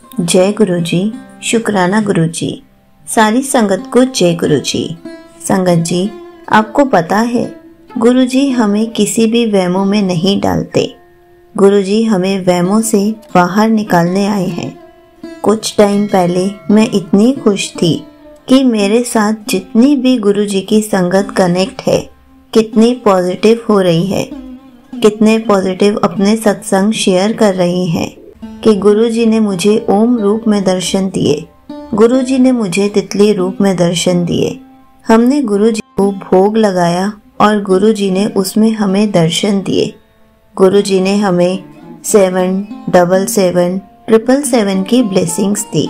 जय गुरु जी। शुक्राना गुरु जी। सारी संगत को जय गुरु जी। संगत जी, आपको पता है गुरु जी हमें किसी भी वहमों में नहीं डालते। गुरु जी हमें वहमों से बाहर निकालने आए हैं। कुछ टाइम पहले मैं इतनी खुश थी कि मेरे साथ जितनी भी गुरु जी की संगत कनेक्ट है, कितनी पॉजिटिव हो रही है, कितने पॉजिटिव अपने सत्संग शेयर कर रही हैं कि गुरु जी ने मुझे ओम रूप में दर्शन दिए, गुरु जी ने मुझे तितली रूप में दर्शन दिए। हमने गुरु जी को भोग लगाया और गुरु जी ने उसमें हमें दर्शन दिए। गुरु जी ने हमें 777 777 की ब्लेसिंग्स दी।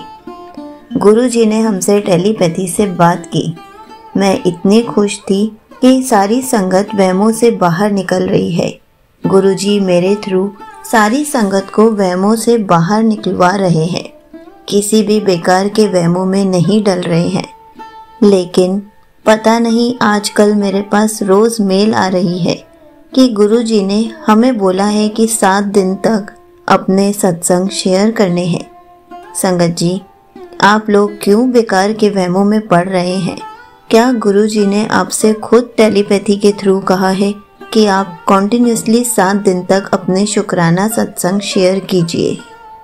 गुरु जी ने हमसे टेलीपैथी से बात की। मैं इतनी खुश थी कि सारी संगत वहमों से बाहर निकल रही है। गुरु जी मेरे थ्रू सारी संगत को वहमों से बाहर निकलवा रहे हैं, किसी भी बेकार के वहमों में नहीं डल रहे हैं। लेकिन पता नहीं आजकल मेरे पास रोज मेल आ रही है कि गुरु जी ने हमें बोला है कि 7 दिन तक अपने सत्संग शेयर करने हैं। संगत जी, आप लोग क्यों बेकार के वहमों में पड़ रहे हैं? क्या गुरु जी ने आपसे खुद टेलीपैथी के थ्रू कहा है कि आप कॉन्टिन्यूसली 7 दिन तक अपने शुक्राना सत्संग शेयर कीजिए?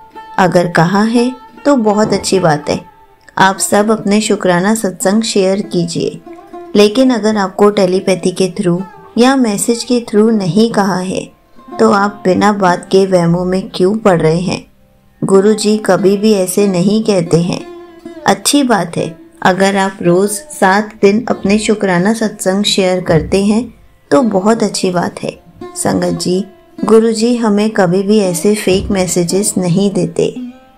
अगर कहा है तो बहुत अच्छी बात है, आप सब अपने शुक्राना सत्संग शेयर कीजिए। लेकिन अगर आपको टेलीपैथी के थ्रू या मैसेज के थ्रू नहीं कहा है तो आप बिना बात के वहमों में क्यों पड़ रहे हैं? गुरु जी कभी भी ऐसे नहीं कहते हैं। अच्छी बात है, अगर आप रोज़ 7 दिन अपने शुक्राना सत्संग शेयर करते हैं तो बहुत अच्छी बात है। संगत जी, गुरु जी हमें कभी भी ऐसे फेक मैसेजेस नहीं देते।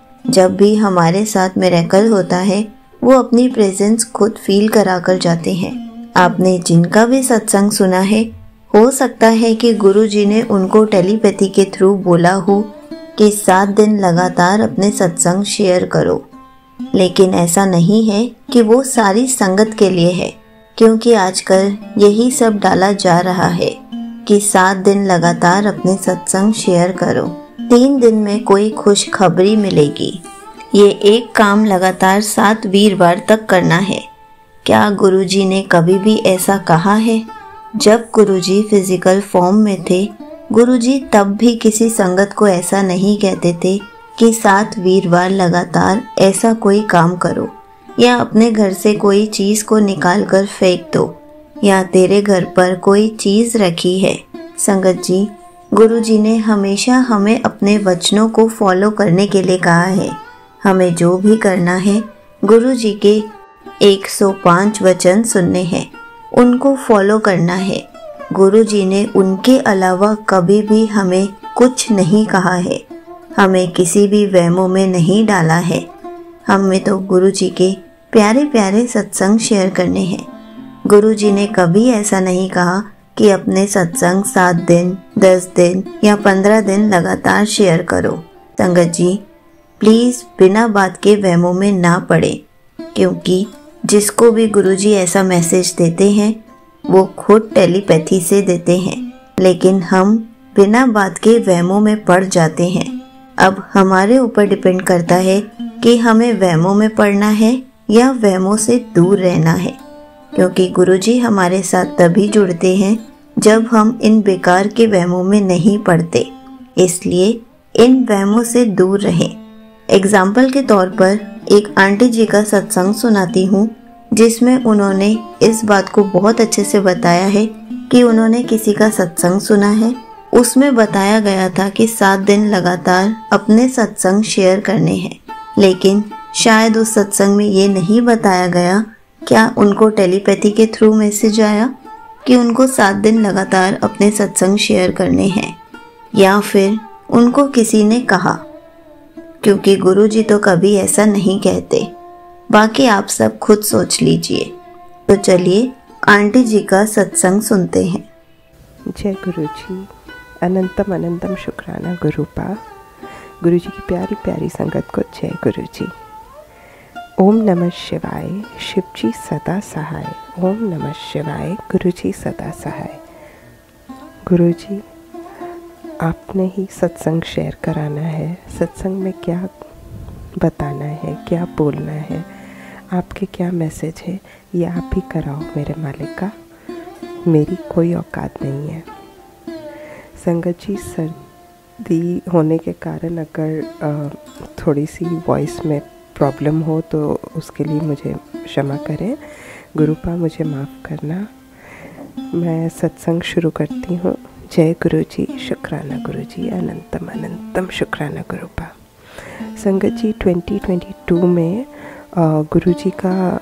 जब भी हमारे साथ मिरेकल होता है वो अपनी प्रेजेंस खुद फील करा कर जाते हैं। आपने जिनका भी सत्संग सुना है, हो सकता है कि गुरु जी ने उनको टेलीपैथी के थ्रू बोला हो कि 7 दिन लगातार अपने सत्संग शेयर करो। लेकिन ऐसा नहीं है कि वो सारी संगत के लिए है, क्योंकि आजकल यही सब डाला जा रहा है कि 7 दिन लगातार अपने सत्संग शेयर करो, 3 दिन में कोई खुशखबरी मिलेगी। ये एक काम लगातार 7 वीरवार तक करना है। क्या गुरुजी ने कभी भी ऐसा कहा है? जब गुरुजी फिजिकल फॉर्म में थे, गुरुजी तब भी किसी संगत को ऐसा नहीं कहते थे कि 7 वीरवार लगातार ऐसा कोई काम करो, या अपने घर से कोई चीज़ को निकाल कर फेंक दो, या तेरे घर पर कोई चीज़ रखी है। संगत जी, गुरुजी ने हमेशा हमें अपने वचनों को फॉलो करने के लिए कहा है। हमें जो भी करना है, गुरुजी के 105 वचन सुनने हैं, उनको फॉलो करना है। गुरुजी ने उनके अलावा कभी भी हमें कुछ नहीं कहा है, हमें किसी भी वहमों में नहीं डाला है। हमें तो गुरुजी के प्यारे प्यारे सत्संग शेयर करने हैं। गुरुजी ने कभी ऐसा नहीं कहा कि अपने सत्संग 7 दिन, 10 दिन या 15 दिन लगातार शेयर करो। संगत जी, प्लीज़ बिना बात के वहमों में ना पड़े, क्योंकि जिसको भी गुरुजी ऐसा मैसेज देते हैं वो खुद टेलीपैथी से देते हैं, लेकिन हम बिना बात के वहमों में पड़ जाते हैं। अब हमारे ऊपर डिपेंड करता है कि हमें वहमों में पड़ना है या वहमों से दूर रहना है, क्योंकि गुरुजी हमारे साथ तभी जुड़ते हैं जब हम इन बेकार के वहमों में नहीं पड़ते। इसलिए इन वहमों से दूर रहें। एग्जाम्पल के तौर पर एक आंटी जी का सत्संग सुनाती हूँ, जिसमें उन्होंने इस बात को बहुत अच्छे से बताया है कि उन्होंने किसी का सत्संग सुना है, उसमें बताया गया था कि 7 दिन लगातार अपने सत्संग शेयर करने हैं, लेकिन शायद उस सत्संग में ये नहीं बताया गया। क्या उनको टेलीपैथी के थ्रू मैसेज आया कि उनको 7 दिन लगातार अपने सत्संग शेयर करने हैं, या फिर उनको किसी ने कहा? क्योंकि गुरुजी तो कभी ऐसा नहीं कहते। बाकी आप सब खुद सोच लीजिए। तो चलिए आंटी जी का सत्संग सुनते हैं। जय गुरु जी। अनंतम अनंतम शुक्राना गुरुपा। गुरु जी की प्यारी प्यारी संगत को जय गुरु जी। ओम नमः शिवाय। शिव जी सदा सहाय। ओम नमः शिवाय। गुरु जी सदा सहाय। गुरु जी, आपने ही सत्संग शेयर कराना है। सत्संग में क्या बताना है, क्या बोलना है, आपके क्या मैसेज है, ये आप ही कराओ मेरे मालिक का, मेरी कोई औकात नहीं है। संगत जी, सर्दी होने के कारण अगर थोड़ी सी वॉइस में प्रॉब्लम हो तो उसके लिए मुझे क्षमा करें। गुरुपा मुझे माफ़ करना। मैं सत्संग शुरू करती हूँ। जय गुरु जी, शुक्राना गुरु जी, अनंतम अनंतम शुक्राना गुरुपा। संगत जी, 2022 में गुरु जी का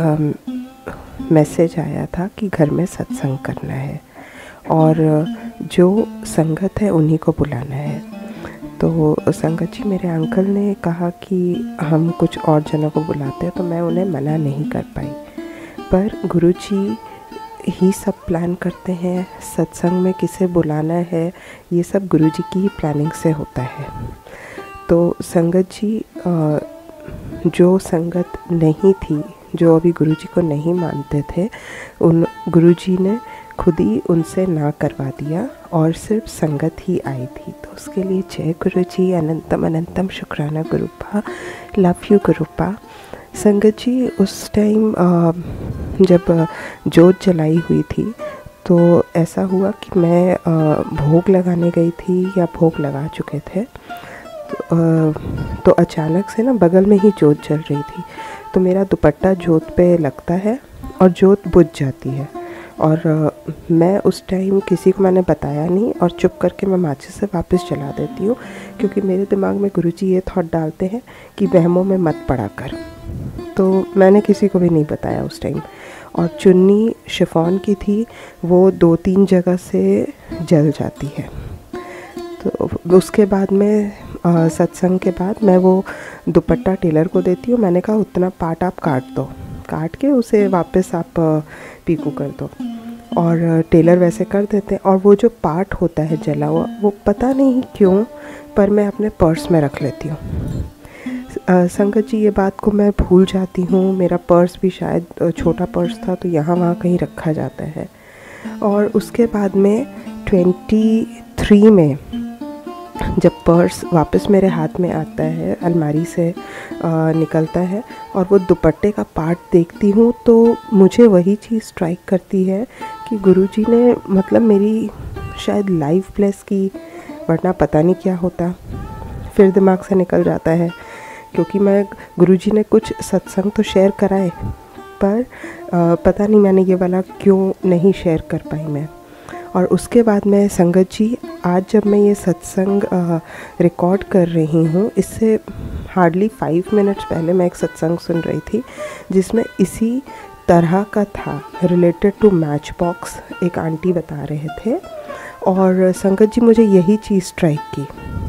मैसेज आया था कि घर में सत्संग करना है और जो संगत है उन्हीं को बुलाना है। तो संगत जी, मेरे अंकल ने कहा कि हम कुछ और जनों को बुलाते हैं, तो मैं उन्हें मना नहीं कर पाई। पर गुरु जी ही सब प्लान करते हैं, सत्संग में किसे बुलाना है ये सब गुरु जी की ही प्लानिंग से होता है। तो संगत जी, जो संगत नहीं थी, जो अभी गुरु जी को नहीं मानते थे, उन गुरु जी ने खुद ही उनसे ना करवा दिया और सिर्फ संगत ही आई थी। तो उसके लिए जय गुरु जी, अनंतम अनंतम शुक्राना गुरुपा, लव यू गुरुपा। संगत जी, उस टाइम जब जोत जलाई हुई थी तो ऐसा हुआ कि मैं भोग लगाने गई थी या भोग लगा चुके थे। तो अचानक से ना बगल में ही जोत जल रही थी, तो मेरा दुपट्टा जोत पे लगता है और जोत बुझ जाती है। और मैं उस टाइम किसी को मैंने बताया नहीं और चुप करके मैं माचिस से वापस जला देती हूँ, क्योंकि मेरे दिमाग में गुरुजी ये थॉट डालते हैं कि वहमों में मत पड़ा कर। तो मैंने किसी को भी नहीं बताया उस टाइम। और चुन्नी शिफॉन की थी, वो 2-3 जगह से जल जाती है। तो उसके बाद में सत्संग के बाद मैं वो दुपट्टा टेलर को देती हूँ। मैंने कहा उतना पार्ट आप काट दो, काट के उसे वापस आप पीकू कर दो। और टेलर वैसे कर देते हैं। और वो जो पार्ट होता है जला हुआ, वो पता नहीं क्यों पर मैं अपने पर्स में रख लेती हूँ। संगत जी, ये बात को मैं भूल जाती हूँ। मेरा पर्स भी शायद छोटा पर्स था, तो यहाँ वहाँ कहीं रखा जाता है। और उसके बाद में 23 में जब पर्स वापस मेरे हाथ में आता है, अलमारी से निकलता है और वो दुपट्टे का पार्ट देखती हूँ, तो मुझे वही चीज़ स्ट्राइक करती है कि गुरुजी ने मतलब मेरी शायद लाइफ ब्लेस की, वरना पता नहीं क्या होता। फिर दिमाग से निकल जाता है, क्योंकि मैं गुरुजी ने कुछ सत्संग तो शेयर कराए, पर पता नहीं मैंने ये वाला क्यों नहीं शेयर कर पाई मैं। और उसके बाद में संगत जी, आज जब मैं ये सत्संग रिकॉर्ड कर रही हूँ, इससे हार्डली 5 मिनट्स पहले मैं एक सत्संग सुन रही थी जिसमें इसी तरह का था, रिलेटेड टू मैच बॉक्स। एक आंटी बता रहे थे और संगत जी मुझे यही चीज़ स्ट्राइक की।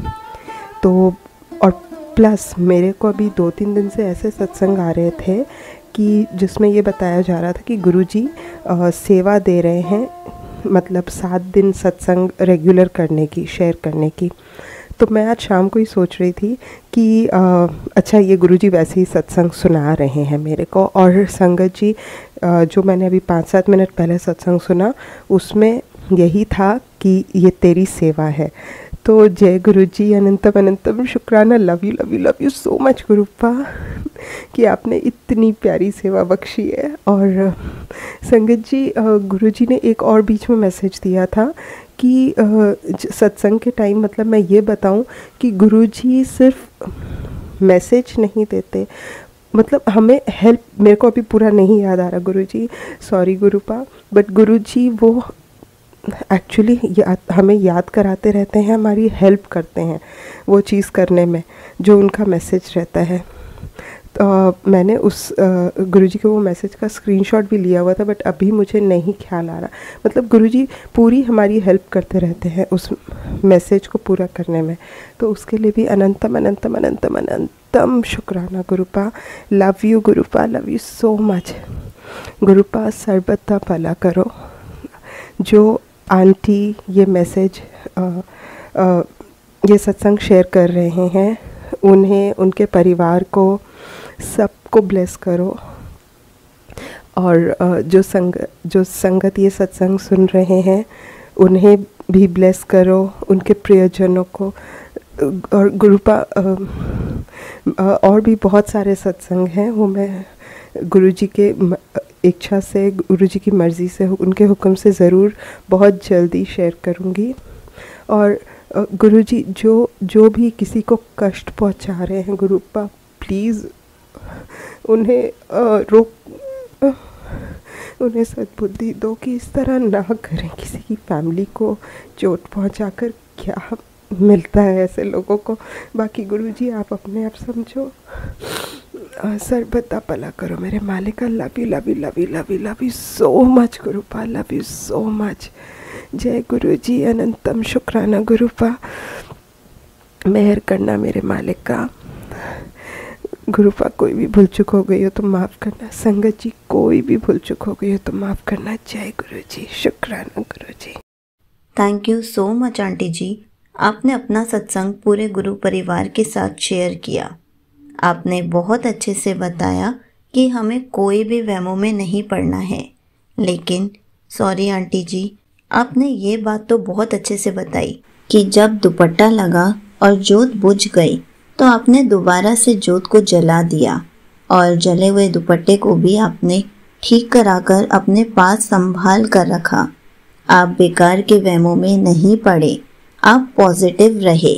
तो और प्लस मेरे को अभी 2-3 दिन से ऐसे सत्संग आ रहे थे कि जिसमें ये बताया जा रहा था कि गुरुजी सेवा दे रहे हैं, मतलब 7 दिन सत्संग रेगुलर करने की, शेयर करने की। तो मैं आज शाम को ही सोच रही थी कि अच्छा, ये गुरुजी वैसे ही सत्संग सुना रहे हैं मेरे को। और संगत जी, जो मैंने अभी 5-7 मिनट पहले सत्संग सुना, उसमें यही था कि ये तेरी सेवा है। तो जय गुरुजी, अनंतम अनंतम शुक्राना, लव यू सो मच गुरुपा कि आपने इतनी प्यारी सेवा बख्शी है। और संगत जी, गुरुजी ने एक और बीच में मैसेज दिया था कि सत्संग के टाइम, मतलब मैं ये बताऊं कि गुरुजी सिर्फ मैसेज नहीं देते, मतलब हमें हेल्प, मेरे को अभी पूरा नहीं याद आ रहा गुरुजी, सॉरी गुरुपा, बट गुरुजी वो एक्चुअली हमें याद कराते रहते हैं, हमारी हेल्प करते हैं वो चीज़ करने में जो उनका मैसेज रहता है। तो मैंने उस गुरुजी के वो मैसेज का स्क्रीनशॉट भी लिया हुआ था, बट अभी मुझे नहीं ख्याल आ रहा। मतलब गुरुजी पूरी हमारी हेल्प करते रहते हैं उस मैसेज को पूरा करने में। तो उसके लिए भी अनंतम अनंतम अनंतम अनंतम शुक्राना गुरुपा, लव यू गुरुपा, लव यू सो मच गुरुपा। सर्बता भला करो। जो आंटी ये मैसेज ये सत्संग शेयर कर रहे हैं, उन्हें, उनके परिवार को, सबको ब्लेस करो। और जो संगत ये सत्संग सुन रहे हैं, उन्हें भी ब्लेस करो, उनके प्रियजनों को और गुरुपा और भी बहुत सारे सत्संग हैं, वो मैं गुरुजी के इच्छा से, गुरुजी की मर्ज़ी से, उनके हुक्म से ज़रूर बहुत जल्दी शेयर करूँगी। और गुरुजी जो भी किसी को कष्ट पहुँचा रहे हैं, गुरुपा प्लीज़ उन्हें उन्हें सद्बुद्धि दो कि इस तरह ना करें। किसी की फैमिली को चोट पहुंचाकर क्या मिलता है ऐसे लोगों को। बाकी गुरुजी आप अपने आप समझो। सर्वदा भला करो मेरे मालिक। लव यू सो मच गुरुपा, लव यू सो मच। जय गुरुजी, अनंतम शुक्राना गुरुपा। मेहर करना मेरे मालिक का। गुरुपा कोई भी भूल चुक हो गई हो तो माफ़ करना। संगत जी कोई भी भूल चुक हो गई हो तो माफ़ करना। जय गुरुजी, शुक्राना Guruji. Thank you so much aunty ji. आपने अपना सत्संग पूरे गुरु परिवार के साथ शेयर किया। आपने बहुत अच्छे से बताया कि हमें कोई भी वहमों में नहीं पड़ना है। लेकिन सॉरी आंटी जी, आपने ये बात तो बहुत अच्छे से बताई कि जब दुपट्टा लगा और जोत बुझ गई तो आपने दोबारा से जोत को जला दिया और जले हुए दुपट्टे को भी आपने ठीक कराकर अपने पास संभाल कर रखा। आप बेकार के वहमों में नहीं पड़े, आप पॉजिटिव रहे।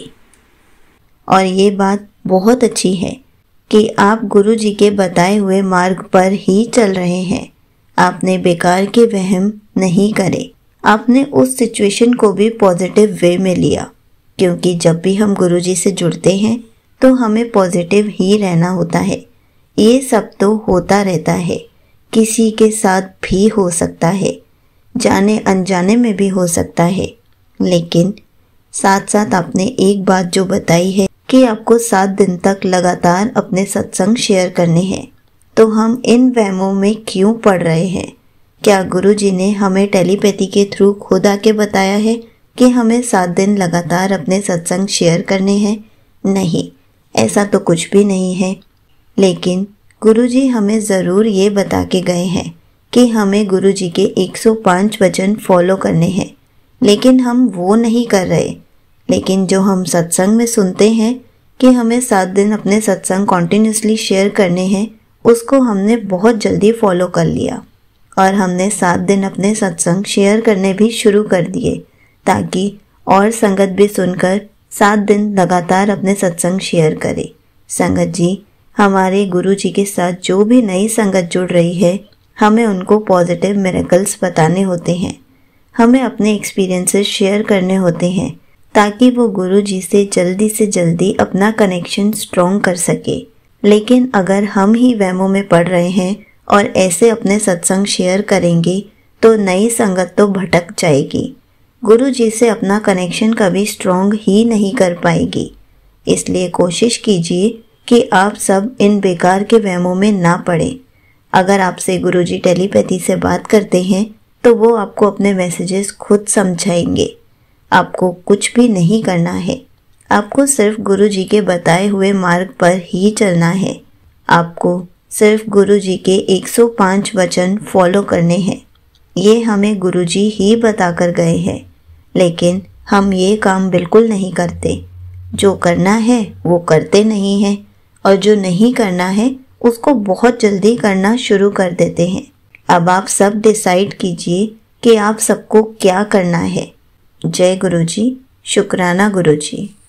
और ये बात बहुत अच्छी है कि आप गुरु जी के बताए हुए मार्ग पर ही चल रहे हैं। आपने बेकार के वहम नहीं करे, आपने उस सिचुएशन को भी पॉजिटिव वे में लिया। क्योंकि जब भी हम गुरु जी से जुड़ते हैं तो हमें पॉजिटिव ही रहना होता है। ये सब तो होता रहता है, किसी के साथ भी हो सकता है, जाने अनजाने में भी हो सकता है। लेकिन साथ साथ आपने एक बात जो बताई है कि आपको 7 दिन तक लगातार अपने सत्संग शेयर करने हैं, तो हम इन वहमों में क्यों पड़ रहे हैं? क्या गुरु जी ने हमें टेलीपैथी के थ्रू खुद आके बताया है कि हमें 7 दिन लगातार अपने सत्संग शेयर करने हैं? नहीं, ऐसा तो कुछ भी नहीं है। लेकिन गुरुजी हमें ज़रूर ये बता के गए हैं कि हमें गुरुजी के 105 वचन फॉलो करने हैं, लेकिन हम वो नहीं कर रहे। लेकिन जो हम सत्संग में सुनते हैं कि हमें 7 दिन अपने सत्संग कॉन्टिन्यूसली शेयर करने हैं, उसको हमने बहुत जल्दी फॉलो कर लिया और हमने 7 दिन अपने सत्संग शेयर करने भी शुरू कर दिए ताकि और संगत भी सुनकर 7 दिन लगातार अपने सत्संग शेयर करे। संगत जी, हमारे गुरु जी के साथ जो भी नई संगत जुड़ रही है, हमें उनको पॉजिटिव मिरेकल्स बताने होते हैं, हमें अपने एक्सपीरियंसेस शेयर करने होते हैं ताकि वो गुरु जी से जल्दी अपना कनेक्शन स्ट्रॉन्ग कर सके। लेकिन अगर हम ही वहमों में पड़ रहे हैं और ऐसे अपने सत्संग शेयर करेंगे तो नई संगत तो भटक जाएगी, गुरु जी से अपना कनेक्शन कभी स्ट्रॉन्ग ही नहीं कर पाएगी। इसलिए कोशिश कीजिए कि आप सब इन बेकार के वहमों में ना पड़े। अगर आपसे गुरु जी टेलीपैथी से बात करते हैं तो वो आपको अपने मैसेजेस खुद समझाएंगे। आपको कुछ भी नहीं करना है, आपको सिर्फ गुरु जी के बताए हुए मार्ग पर ही चलना है। आपको सिर्फ गुरु जी के 105 वचन फॉलो करने हैं। ये हमें गुरु जी ही बता कर गए हैं, लेकिन हम ये काम बिल्कुल नहीं करते। जो करना है वो करते नहीं हैं और जो नहीं करना है उसको बहुत जल्दी करना शुरू कर देते हैं। अब आप सब डिसाइड कीजिए कि आप सबको क्या करना है। जय गुरु जी, शुक्राना गुरु जी।